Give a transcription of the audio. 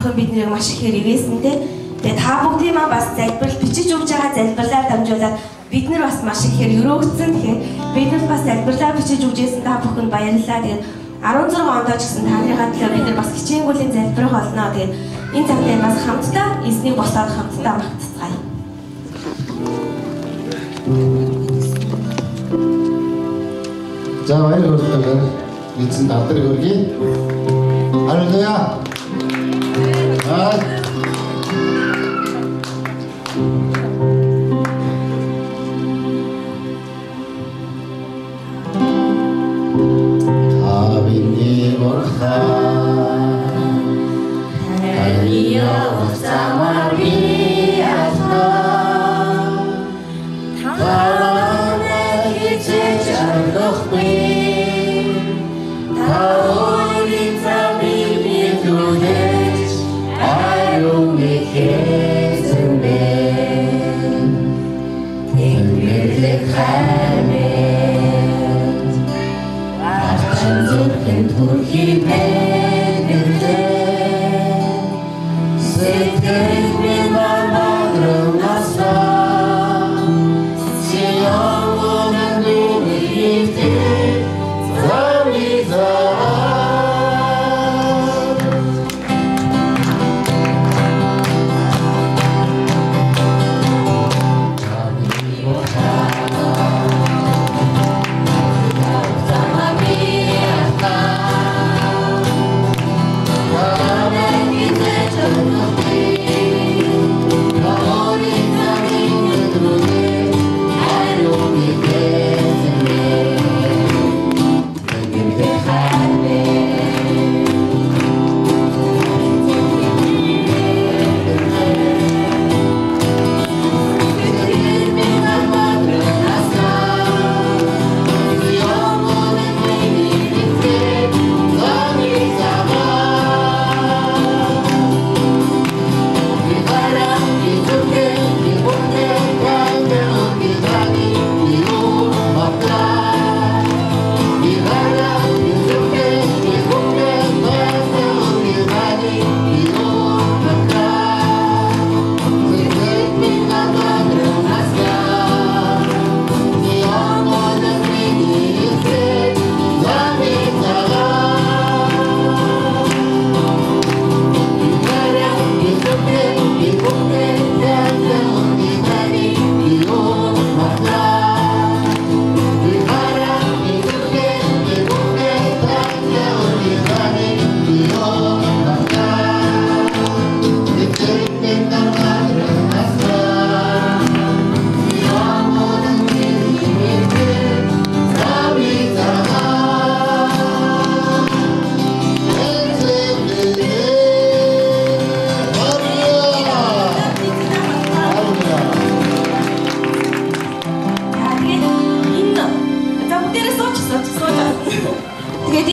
бүхэн биднийг маш ихээр ивээсэн те. Тэгээ та бүгдийн маань бас залбирал бичиж өгж байгаа залбирлаар дамжуулаад бид нар бас маш ихээр өрөөгдсөн. Тэгэхээр бид нар бас залбирлаар бичиж өгжсэн та бүхэнд баярлалаа. Тэгээд 16 онд ч гэсэн таньгаа төлөө бид нар бас хичээнгүлийн залбирах болно. Тэгээд энэ цагт бас хамтдаа эзнийг босоод хамтдаа магтцгаая. За баяр хүртэл эзэн дадрыг өргөе. Халелуя. Hey